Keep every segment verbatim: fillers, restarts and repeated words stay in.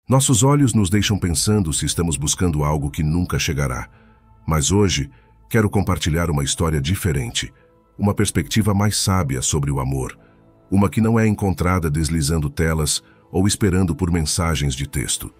Nossos olhos nos deixam pensando se estamos buscando algo que nunca chegará. Mas hoje, quero compartilhar uma história diferente, uma perspectiva mais sábia sobre o amor, uma que não é encontrada deslizando telas ou esperando por mensagens de texto.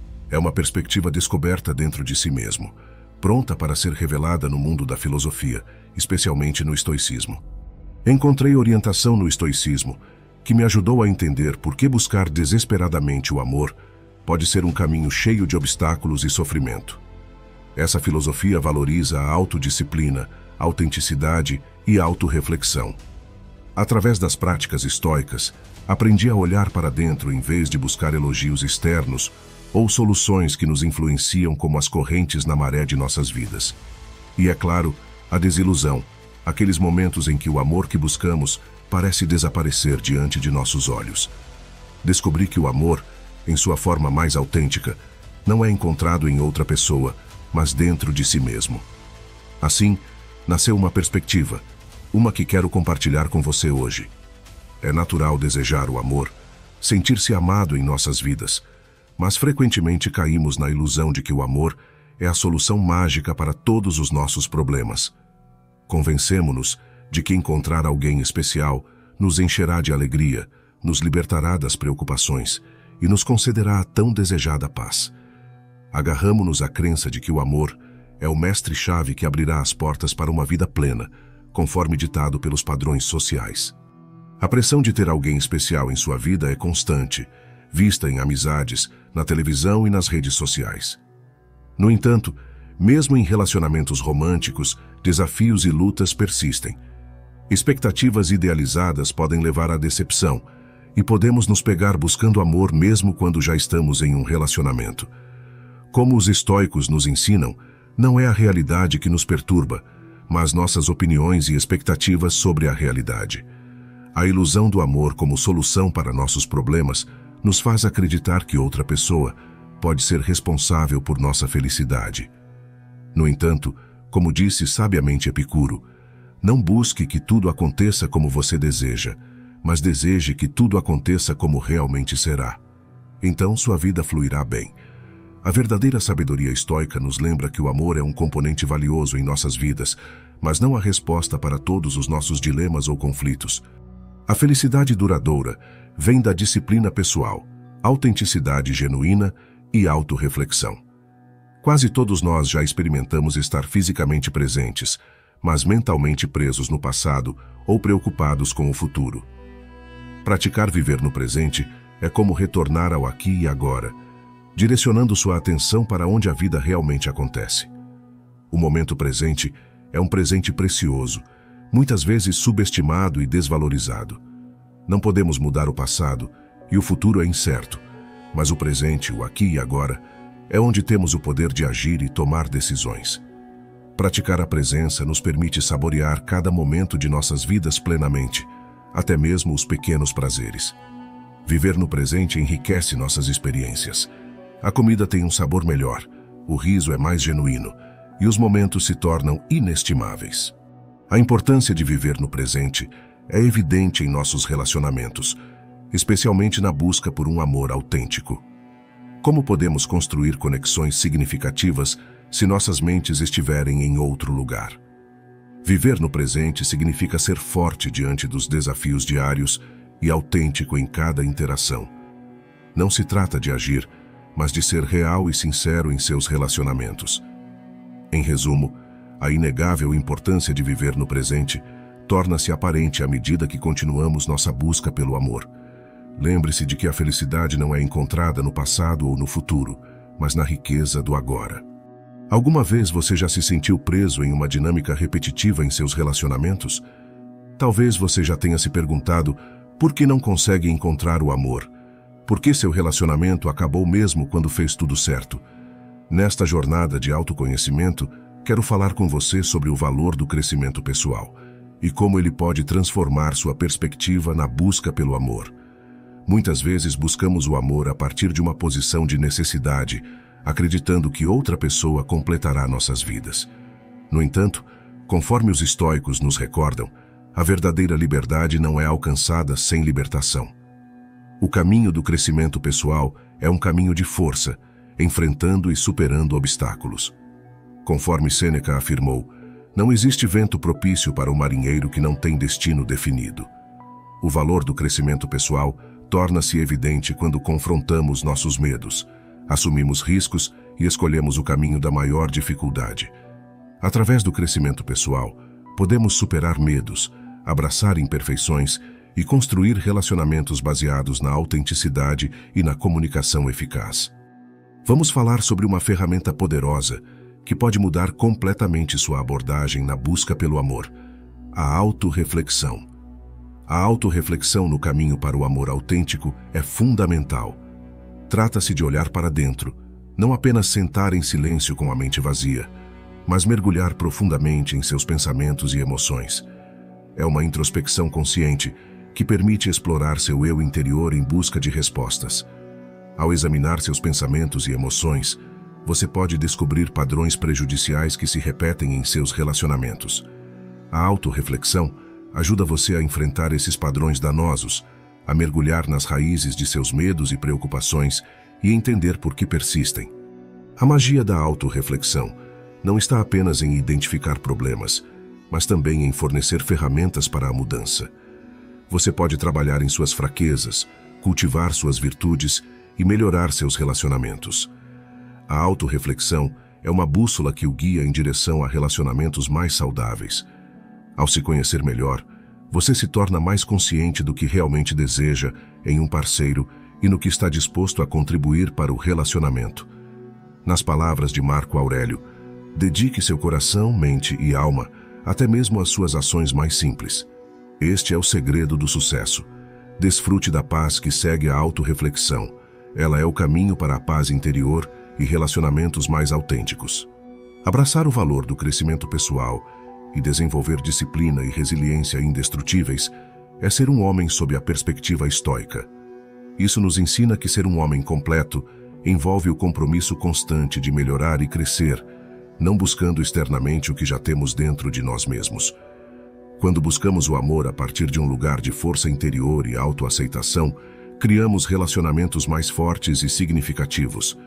É uma perspectiva descoberta dentro de si mesmo, pronta para ser revelada no mundo da filosofia, especialmente no estoicismo. Encontrei orientação no estoicismo, que me ajudou a entender por que buscar desesperadamente o amor pode ser um caminho cheio de obstáculos e sofrimento. Essa filosofia valoriza a autodisciplina, autenticidade e autorreflexão. Através das práticas estoicas, aprendi a olhar para dentro em vez de buscar elogios externos ou soluções que nos influenciam como as correntes na maré de nossas vidas. E, é claro, a desilusão, aqueles momentos em que o amor que buscamos parece desaparecer diante de nossos olhos. Descobri que o amor, em sua forma mais autêntica, não é encontrado em outra pessoa, mas dentro de si mesmo. Assim, nasceu uma perspectiva, uma que quero compartilhar com você hoje. É natural desejar o amor, sentir-se amado em nossas vidas, mas frequentemente caímos na ilusão de que o amor é a solução mágica para todos os nossos problemas. Convencemo-nos de que encontrar alguém especial nos encherá de alegria, nos libertará das preocupações e nos concederá a tão desejada paz. Agarramo-nos à crença de que o amor é o mestre-chave que abrirá as portas para uma vida plena, conforme ditado pelos padrões sociais. A pressão de ter alguém especial em sua vida é constante, vista em amizades, na televisão e nas redes sociais. No entanto, mesmo em relacionamentos românticos, desafios e lutas persistem. Expectativas idealizadas podem levar à decepção, e podemos nos pegar buscando amor mesmo quando já estamos em um relacionamento. Como os estoicos nos ensinam, não é a realidade que nos perturba, mas nossas opiniões e expectativas sobre a realidade. A ilusão do amor como solução para nossos problemas nos faz acreditar que outra pessoa pode ser responsável por nossa felicidade. No entanto, como disse sabiamente Epicuro, não busque que tudo aconteça como você deseja, mas deseje que tudo aconteça como realmente será. Então sua vida fluirá bem. A verdadeira sabedoria estoica nos lembra que o amor é um componente valioso em nossas vidas, mas não a resposta para todos os nossos dilemas ou conflitos. A felicidade duradoura vem da disciplina pessoal, autenticidade genuína e autorreflexão. Quase todos nós já experimentamos estar fisicamente presentes, mas mentalmente presos no passado ou preocupados com o futuro. Praticar viver no presente é como retornar ao aqui e agora, direcionando sua atenção para onde a vida realmente acontece. O momento presente é um presente precioso, muitas vezes subestimado e desvalorizado. Não podemos mudar o passado e o futuro é incerto, mas o presente, o aqui e agora, é onde temos o poder de agir e tomar decisões. Praticar a presença nos permite saborear cada momento de nossas vidas plenamente, até mesmo os pequenos prazeres. Viver no presente enriquece nossas experiências. A comida tem um sabor melhor, o riso é mais genuíno e os momentos se tornam inestimáveis. A importância de viver no presente é evidente em nossos relacionamentos, especialmente na busca por um amor autêntico. Como podemos construir conexões significativas se nossas mentes estiverem em outro lugar? Viver no presente significa ser forte diante dos desafios diários e autêntico em cada interação. Não se trata de agir, mas de ser real e sincero em seus relacionamentos. Em resumo, a inegável importância de viver no presente torna-se aparente à medida que continuamos nossa busca pelo amor. Lembre-se de que a felicidade não é encontrada no passado ou no futuro, mas na riqueza do agora. Alguma vez você já se sentiu preso em uma dinâmica repetitiva em seus relacionamentos? Talvez você já tenha se perguntado por que não consegue encontrar o amor. Por que seu relacionamento acabou mesmo quando fez tudo certo? Nesta jornada de autoconhecimento, quero falar com você sobre o valor do crescimento pessoal e como ele pode transformar sua perspectiva na busca pelo amor. Muitas vezes buscamos o amor a partir de uma posição de necessidade, acreditando que outra pessoa completará nossas vidas. No entanto, conforme os estoicos nos recordam, a verdadeira liberdade não é alcançada sem libertação. O caminho do crescimento pessoal é um caminho de força, enfrentando e superando obstáculos. Conforme Sêneca afirmou, não existe vento propício para o marinheiro que não tem destino definido. O valor do crescimento pessoal torna-se evidente quando confrontamos nossos medos, assumimos riscos e escolhemos o caminho da maior dificuldade. Através do crescimento pessoal, podemos superar medos, abraçar imperfeições e construir relacionamentos baseados na autenticidade e na comunicação eficaz. Vamos falar sobre uma ferramenta poderosa que pode mudar completamente sua abordagem na busca pelo amor: a autorreflexão. A autorreflexão no caminho para o amor autêntico é fundamental. Trata-se de olhar para dentro, não apenas sentar em silêncio com a mente vazia, mas mergulhar profundamente em seus pensamentos e emoções. É uma introspecção consciente que permite explorar seu eu interior em busca de respostas. Ao examinar seus pensamentos e emoções, você pode descobrir padrões prejudiciais que se repetem em seus relacionamentos. A autorreflexão ajuda você a enfrentar esses padrões danosos, a mergulhar nas raízes de seus medos e preocupações e entender por que persistem. A magia da autorreflexão não está apenas em identificar problemas, mas também em fornecer ferramentas para a mudança. Você pode trabalhar em suas fraquezas, cultivar suas virtudes e melhorar seus relacionamentos. A autorreflexão é uma bússola que o guia em direção a relacionamentos mais saudáveis. Ao se conhecer melhor, você se torna mais consciente do que realmente deseja em um parceiro e no que está disposto a contribuir para o relacionamento. Nas palavras de Marco Aurélio, dedique seu coração, mente e alma, até mesmo às suas ações mais simples. Este é o segredo do sucesso. Desfrute da paz que segue a autorreflexão. Ela é o caminho para a paz interior e relacionamentos mais autênticos. Abraçar o valor do crescimento pessoal e desenvolver disciplina e resiliência indestrutíveis é ser um homem sob a perspectiva estoica. Isso nos ensina que ser um homem completo envolve o compromisso constante de melhorar e crescer, não buscando externamente o que já temos dentro de nós mesmos. Quando buscamos o amor a partir de um lugar de força interior e autoaceitação, criamos relacionamentos mais fortes e significativos.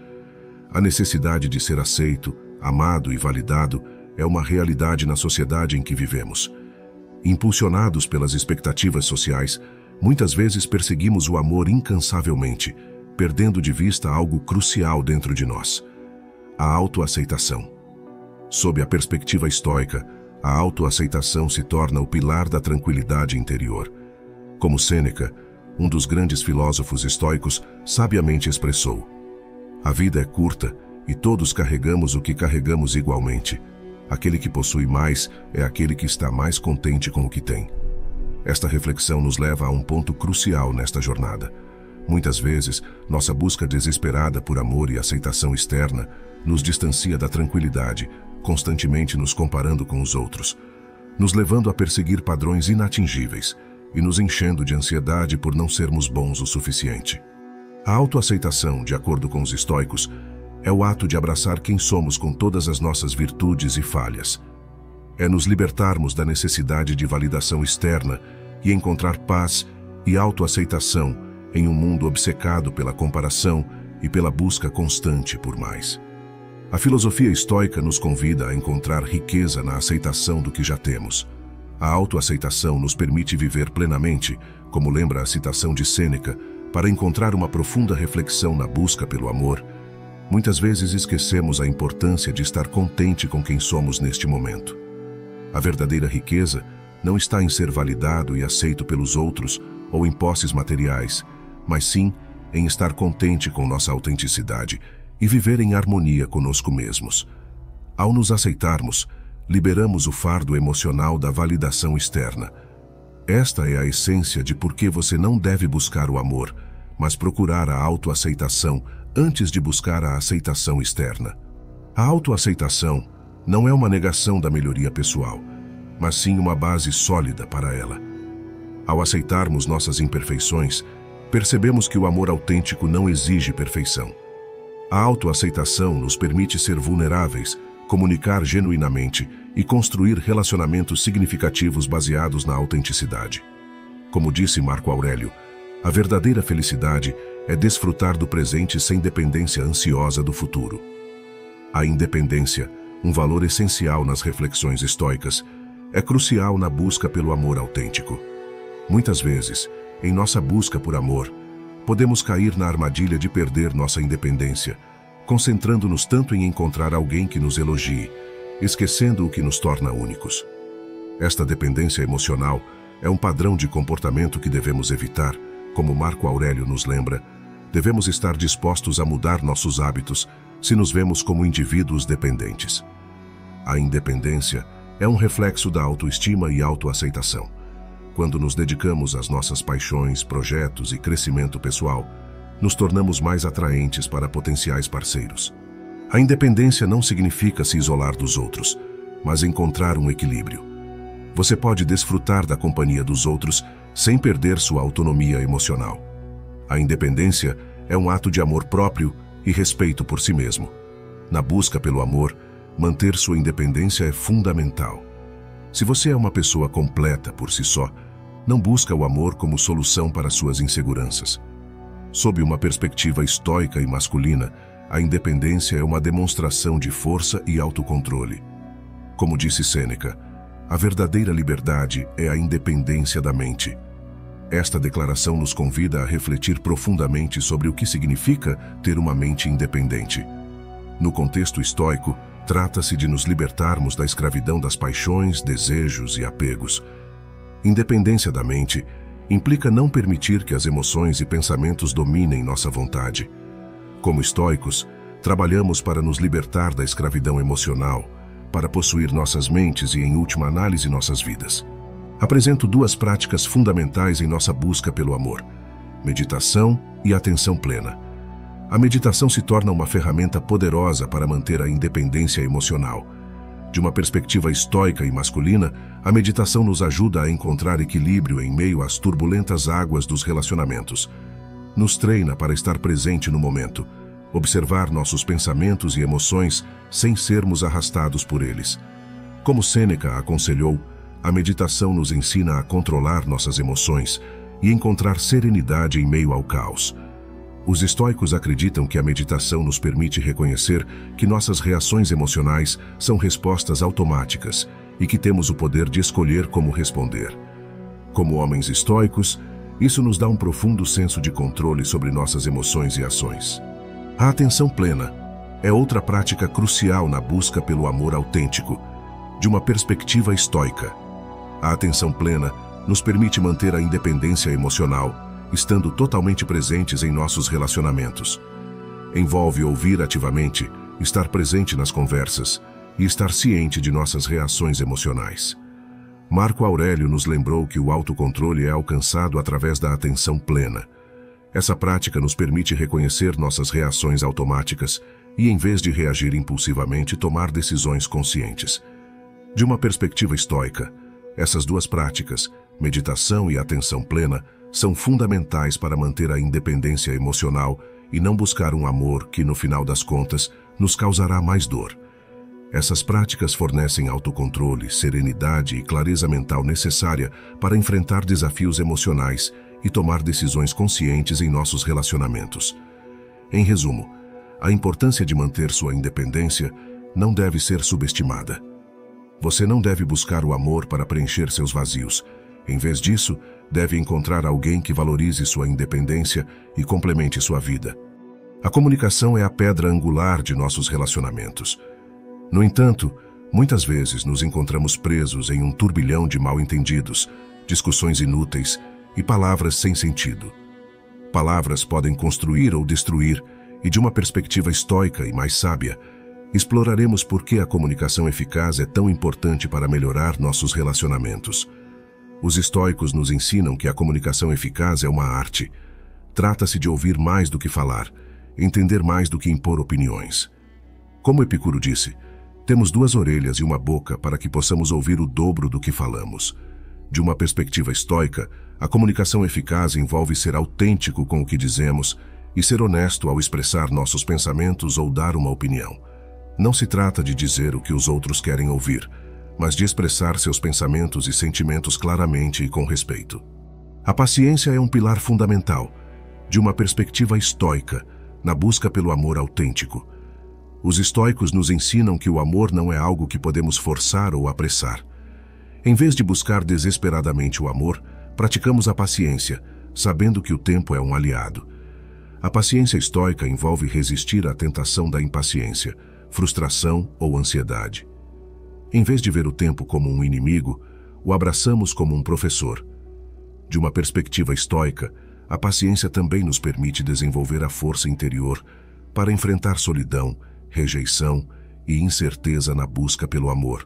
A necessidade de ser aceito, amado e validado é uma realidade na sociedade em que vivemos. Impulsionados pelas expectativas sociais, muitas vezes perseguimos o amor incansavelmente, perdendo de vista algo crucial dentro de nós: a autoaceitação. Sob a perspectiva estoica, a autoaceitação se torna o pilar da tranquilidade interior. Como Sêneca, um dos grandes filósofos estoicos, sabiamente expressou: a vida é curta e todos carregamos o que carregamos igualmente. Aquele que possui mais é aquele que está mais contente com o que tem. Esta reflexão nos leva a um ponto crucial nesta jornada. Muitas vezes, nossa busca desesperada por amor e aceitação externa nos distancia da tranquilidade, constantemente nos comparando com os outros, nos levando a perseguir padrões inatingíveis e nos enchendo de ansiedade por não sermos bons o suficiente. A autoaceitação, de acordo com os estoicos, é o ato de abraçar quem somos com todas as nossas virtudes e falhas. É nos libertarmos da necessidade de validação externa e encontrar paz e autoaceitação em um mundo obcecado pela comparação e pela busca constante por mais. A filosofia estoica nos convida a encontrar riqueza na aceitação do que já temos. A autoaceitação nos permite viver plenamente, como lembra a citação de Sêneca, para encontrar uma profunda reflexão na busca pelo amor. Muitas vezes esquecemos a importância de estar contente com quem somos neste momento. A verdadeira riqueza não está em ser validado e aceito pelos outros ou em posses materiais, mas sim em estar contente com nossa autenticidade e viver em harmonia conosco mesmos. Ao nos aceitarmos, liberamos o fardo emocional da validação externa. Esta é a essência de por que você não deve buscar o amor, mas procurar a autoaceitação antes de buscar a aceitação externa. A autoaceitação não é uma negação da melhoria pessoal, mas sim uma base sólida para ela. Ao aceitarmos nossas imperfeições, percebemos que o amor autêntico não exige perfeição. A autoaceitação nos permite ser vulneráveis, comunicar genuinamente e construir relacionamentos significativos baseados na autenticidade. Como disse Marco Aurélio, a verdadeira felicidade é desfrutar do presente sem dependência ansiosa do futuro. A independência, um valor essencial nas reflexões estoicas, é crucial na busca pelo amor autêntico. Muitas vezes, em nossa busca por amor, podemos cair na armadilha de perder nossa independência, concentrando-nos tanto em encontrar alguém que nos elogie, esquecendo o que nos torna únicos. Esta dependência emocional é um padrão de comportamento que devemos evitar. Como Marco Aurélio nos lembra, devemos estar dispostos a mudar nossos hábitos se nos vemos como indivíduos dependentes. A independência é um reflexo da autoestima e autoaceitação. Quando nos dedicamos às nossas paixões, projetos e crescimento pessoal, nos tornamos mais atraentes para potenciais parceiros. A independência não significa se isolar dos outros, mas encontrar um equilíbrio. Você pode desfrutar da companhia dos outros sem perder sua autonomia emocional. A independência é um ato de amor próprio e respeito por si mesmo. Na busca pelo amor, manter sua independência é fundamental. Se você é uma pessoa completa por si só, não busca o amor como solução para suas inseguranças. Sob uma perspectiva estoica e masculina, a independência é uma demonstração de força e autocontrole. Como disse Sêneca, a verdadeira liberdade é a independência da mente. Esta declaração nos convida a refletir profundamente sobre o que significa ter uma mente independente. No contexto estoico, trata-se de nos libertarmos da escravidão das paixões, desejos e apegos. Independência da mente implica não permitir que as emoções e pensamentos dominem nossa vontade. Como estoicos, trabalhamos para nos libertar da escravidão emocional, para possuir nossas mentes e, em última análise, nossas vidas. Apresento duas práticas fundamentais em nossa busca pelo amor: meditação e atenção plena. A meditação se torna uma ferramenta poderosa para manter a independência emocional. De uma perspectiva estoica e masculina, a meditação nos ajuda a encontrar equilíbrio em meio às turbulentas águas dos relacionamentos. Nos treina para estar presente no momento, observar nossos pensamentos e emoções sem sermos arrastados por eles. Como Sêneca aconselhou, a meditação nos ensina a controlar nossas emoções e encontrar serenidade em meio ao caos. Os estoicos acreditam que a meditação nos permite reconhecer que nossas reações emocionais são respostas automáticas e que temos o poder de escolher como responder. Como homens estoicos, isso nos dá um profundo senso de controle sobre nossas emoções e ações. A atenção plena é outra prática crucial na busca pelo amor autêntico, de uma perspectiva estoica. A atenção plena nos permite manter a independência emocional, estando totalmente presentes em nossos relacionamentos. Envolve ouvir ativamente, estar presente nas conversas e estar ciente de nossas reações emocionais. Marco Aurélio nos lembrou que o autocontrole é alcançado através da atenção plena. Essa prática nos permite reconhecer nossas reações automáticas e, em vez de reagir impulsivamente, tomar decisões conscientes. De uma perspectiva estoica, essas duas práticas, meditação e atenção plena, são fundamentais para manter a independência emocional e não buscar um amor que, no final das contas, nos causará mais dor. Essas práticas fornecem autocontrole, serenidade e clareza mental necessária para enfrentar desafios emocionais e tomar decisões conscientes em nossos relacionamentos. Em resumo, a importância de manter sua independência não deve ser subestimada. Você não deve buscar o amor para preencher seus vazios. Em vez disso, deve encontrar alguém que valorize sua independência e complemente sua vida. A comunicação é a pedra angular de nossos relacionamentos. No entanto, muitas vezes nos encontramos presos em um turbilhão de mal-entendidos, discussões inúteis e palavras sem sentido. Palavras podem construir ou destruir, e de uma perspectiva estoica e mais sábia, exploraremos por que a comunicação eficaz é tão importante para melhorar nossos relacionamentos. Os estoicos nos ensinam que a comunicação eficaz é uma arte. Trata-se de ouvir mais do que falar, entender mais do que impor opiniões. Como Epicuro disse, temos duas orelhas e uma boca para que possamos ouvir o dobro do que falamos. De uma perspectiva estoica, a comunicação eficaz envolve ser autêntico com o que dizemos e ser honesto ao expressar nossos pensamentos ou dar uma opinião. Não se trata de dizer o que os outros querem ouvir, mas de expressar seus pensamentos e sentimentos claramente e com respeito. A paciência é um pilar fundamental. de uma perspectiva estoica, na busca pelo amor autêntico. Os estoicos nos ensinam que o amor não é algo que podemos forçar ou apressar. Em vez de buscar desesperadamente o amor, praticamos a paciência, sabendo que o tempo é um aliado. A paciência estoica envolve resistir à tentação da impaciência, frustração ou ansiedade. Em vez de ver o tempo como um inimigo, o abraçamos como um professor. De uma perspectiva estoica, a paciência também nos permite desenvolver a força interior para enfrentar solidão, rejeição e incerteza na busca pelo amor.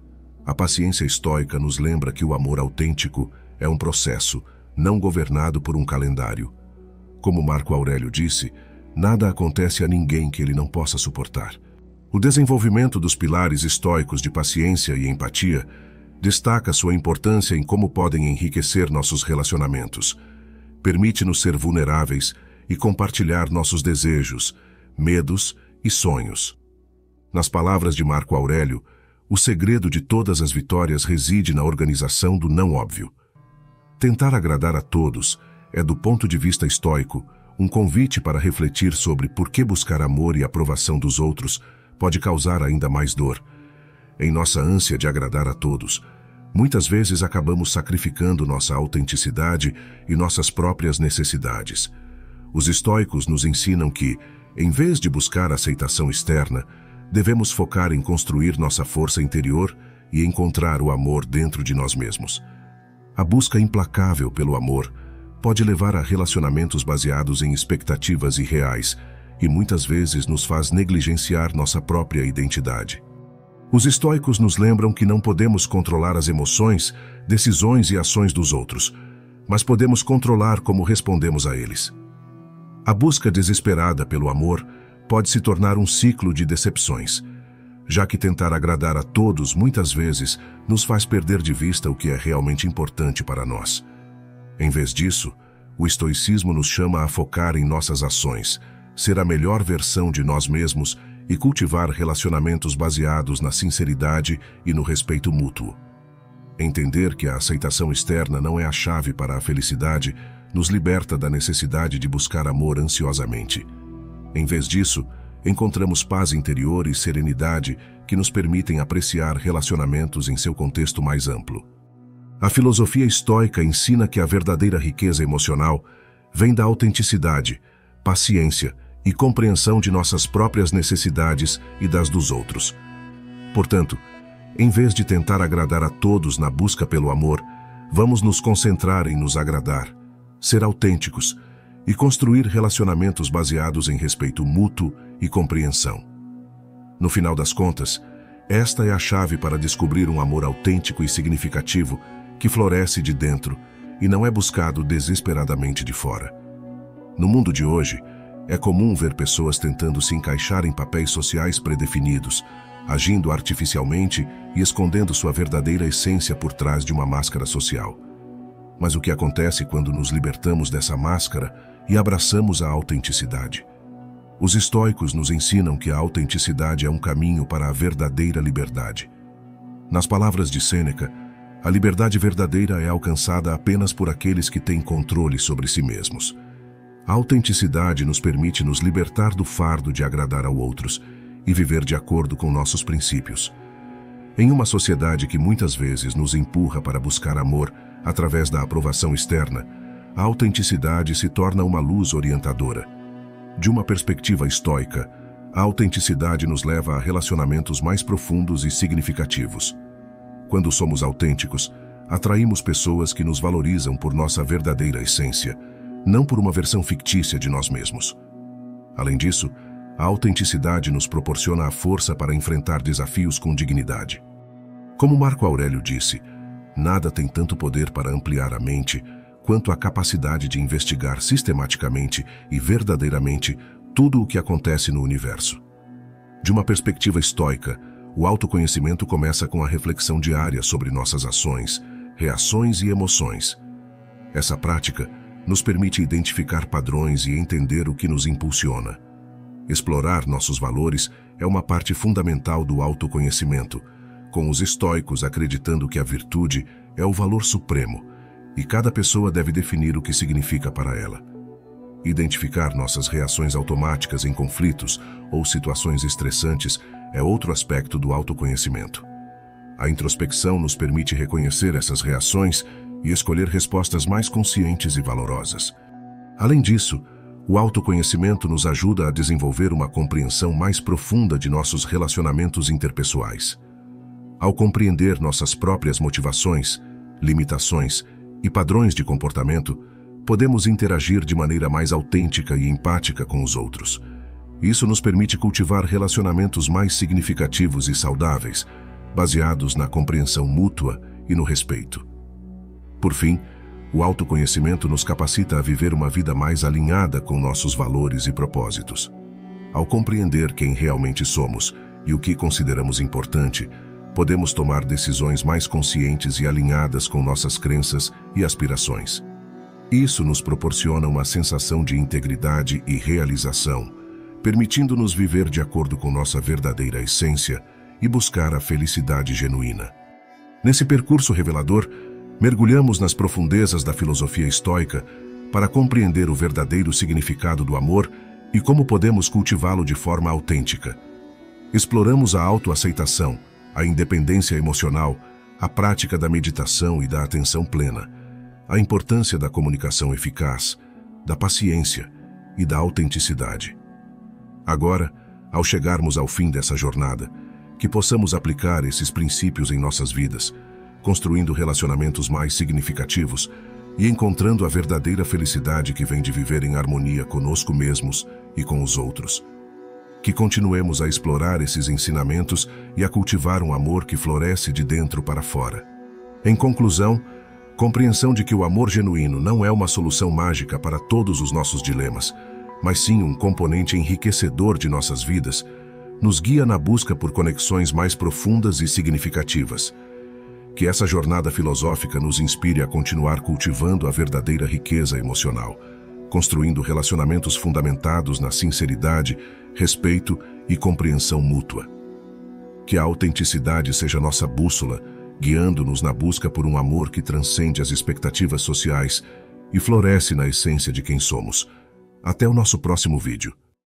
A paciência estoica nos lembra que o amor autêntico é um processo, não governado por um calendário. Como Marco Aurélio disse, nada acontece a ninguém que ele não possa suportar. O desenvolvimento dos pilares estoicos de paciência e empatia destaca sua importância em como podem enriquecer nossos relacionamentos. Permite-nos ser vulneráveis e compartilhar nossos desejos, medos e sonhos. Nas palavras de Marco Aurélio, o segredo de todas as vitórias reside na organização do não óbvio. Tentar agradar a todos é, do ponto de vista estoico, um convite para refletir sobre por que buscar amor e aprovação dos outros pode causar ainda mais dor. Em nossa ânsia de agradar a todos, muitas vezes acabamos sacrificando nossa autenticidade e nossas próprias necessidades. Os estoicos nos ensinam que, em vez de buscar aceitação externa, devemos focar em construir nossa força interior e encontrar o amor dentro de nós mesmos. A busca implacável pelo amor pode levar a relacionamentos baseados em expectativas irreais e muitas vezes nos faz negligenciar nossa própria identidade. Os estoicos nos lembram que não podemos controlar as emoções, decisões e ações dos outros, mas podemos controlar como respondemos a eles. A busca desesperada pelo amor pode se tornar um ciclo de decepções, já que tentar agradar a todos muitas vezes nos faz perder de vista o que é realmente importante para nós. Em vez disso, o estoicismo nos chama a focar em nossas ações, ser a melhor versão de nós mesmos e cultivar relacionamentos baseados na sinceridade e no respeito mútuo. Entender que a aceitação externa não é a chave para a felicidade nos liberta da necessidade de buscar amor ansiosamente. Em vez disso, encontramos paz interior e serenidade que nos permitem apreciar relacionamentos em seu contexto mais amplo. A filosofia estoica ensina que a verdadeira riqueza emocional vem da autenticidade, paciência e compreensão de nossas próprias necessidades e das dos outros. Portanto, em vez de tentar agradar a todos na busca pelo amor, vamos nos concentrar em nos agradar, ser autênticos e construir relacionamentos baseados em respeito mútuo e compreensão. No final das contas, esta é a chave para descobrir um amor autêntico e significativo que floresce de dentro e não é buscado desesperadamente de fora. No mundo de hoje, é comum ver pessoas tentando se encaixar em papéis sociais predefinidos, agindo artificialmente e escondendo sua verdadeira essência por trás de uma máscara social. Mas o que acontece quando nos libertamos dessa máscara e abraçamos a autenticidade? Os estoicos nos ensinam que a autenticidade é um caminho para a verdadeira liberdade. Nas palavras de Sêneca, a liberdade verdadeira é alcançada apenas por aqueles que têm controle sobre si mesmos. A autenticidade nos permite nos libertar do fardo de agradar a outros e viver de acordo com nossos princípios. Em uma sociedade que muitas vezes nos empurra para buscar amor através da aprovação externa, a autenticidade se torna uma luz orientadora. De uma perspectiva estoica, a autenticidade nos leva a relacionamentos mais profundos e significativos. Quando somos autênticos, atraímos pessoas que nos valorizam por nossa verdadeira essência, não por uma versão fictícia de nós mesmos. Além disso, a autenticidade nos proporciona a força para enfrentar desafios com dignidade. Como Marco Aurélio disse, nada tem tanto poder para ampliar a mente quanto a capacidade de investigar sistematicamente e verdadeiramente tudo o que acontece no universo. De uma perspectiva estoica, o autoconhecimento começa com a reflexão diária sobre nossas ações, reações e emoções. Essa prática nos permite identificar padrões e entender o que nos impulsiona. Explorar nossos valores é uma parte fundamental do autoconhecimento, com os estoicos acreditando que a virtude é o valor supremo e cada pessoa deve definir o que significa para ela. Identificar nossas reações automáticas em conflitos ou situações estressantes é outro aspecto do autoconhecimento. A introspecção nos permite reconhecer essas reações e escolher respostas mais conscientes e valorosas. Além disso, o autoconhecimento nos ajuda a desenvolver uma compreensão mais profunda de nossos relacionamentos interpessoais. Ao compreender nossas próprias motivações, limitações e padrões de comportamento, podemos interagir de maneira mais autêntica e empática com os outros. Isso nos permite cultivar relacionamentos mais significativos e saudáveis, baseados na compreensão mútua e no respeito. Por fim, o autoconhecimento nos capacita a viver uma vida mais alinhada com nossos valores e propósitos. Ao compreender quem realmente somos e o que consideramos importante, podemos tomar decisões mais conscientes e alinhadas com nossas crenças e aspirações. Isso nos proporciona uma sensação de integridade e realização, permitindo-nos viver de acordo com nossa verdadeira essência e buscar a felicidade genuína. Nesse percurso revelador, mergulhamos nas profundezas da filosofia estoica para compreender o verdadeiro significado do amor e como podemos cultivá-lo de forma autêntica. Exploramos a autoaceitação, a independência emocional, a prática da meditação e da atenção plena, a importância da comunicação eficaz, da paciência e da autenticidade. Agora, ao chegarmos ao fim dessa jornada, que possamos aplicar esses princípios em nossas vidas, construindo relacionamentos mais significativos e encontrando a verdadeira felicidade que vem de viver em harmonia conosco mesmos e com os outros. Que continuemos a explorar esses ensinamentos e a cultivar um amor que floresce de dentro para fora. Em conclusão, compreensão de que o amor genuíno não é uma solução mágica para todos os nossos dilemas, mas sim um componente enriquecedor de nossas vidas, nos guia na busca por conexões mais profundas e significativas. Que essa jornada filosófica nos inspire a continuar cultivando a verdadeira riqueza emocional, construindo relacionamentos fundamentados na sinceridade, respeito e compreensão mútua. Que a autenticidade seja nossa bússola, guiando-nos na busca por um amor que transcende as expectativas sociais e floresce na essência de quem somos. Até o nosso próximo vídeo.